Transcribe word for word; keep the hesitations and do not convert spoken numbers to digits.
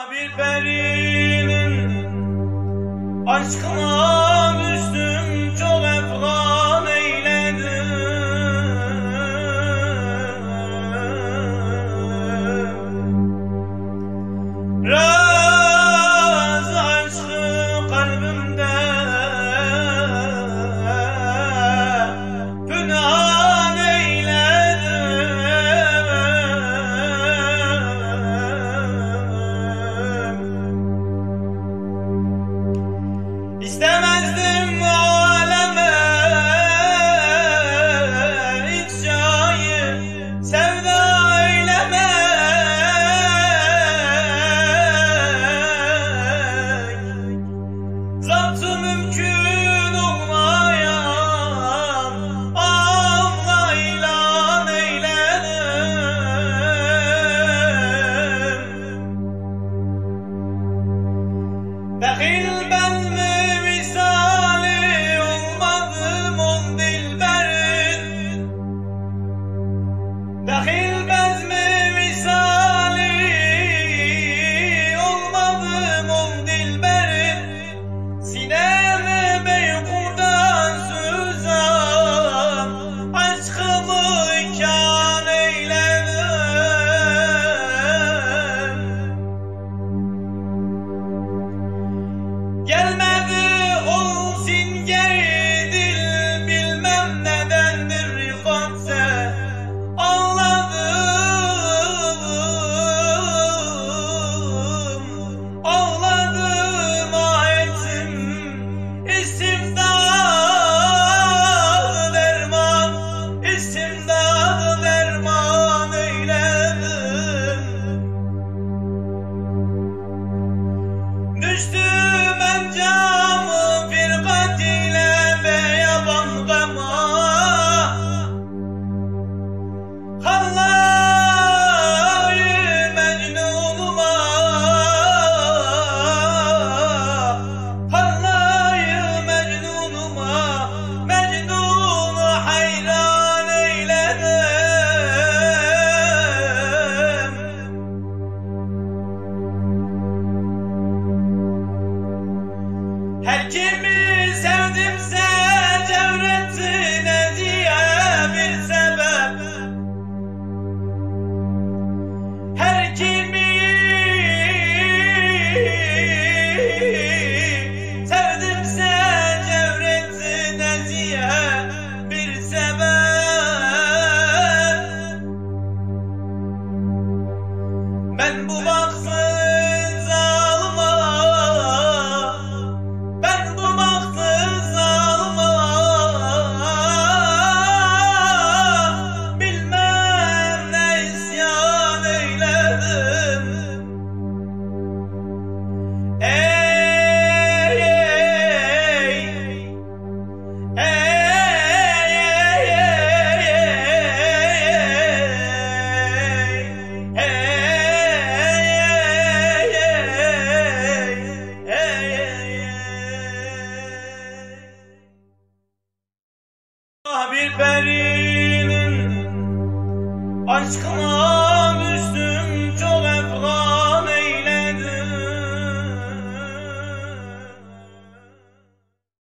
Bir perinin aşkına düştüm, çok efgan eyledim. Raz aşkı kalbimde pünan eyledim. İstemezdim o aleme ifşayı sevda eylemek, zaptı mümkün olmayan ağla ilan eyledim. Dahil ben mi misali olmadım ol dilberin, dahil ben mi misali olmadım ol dilberin, sineme beyhudan süzan aşkımı ikram eyledim. Gelmedi o singeri dil, bilmem nedendir rifakse ağladım, ağladım ah ettim istimdadı derman, istimdadı derman eyledim. Düştüm encamı firkat ile beyaban gama, hallayı mecnunuma, hallayı mecnunuma, mecnunu hayran eyledim. Her kimi sevdimse cevretine diye bir sebep, her kimi sevdimse cevretine diye bir sebep, ben bu baksız alma, ben bu baksız alma, bilmem ne isyan eyledim. Ey ey ey bir perinin aşkına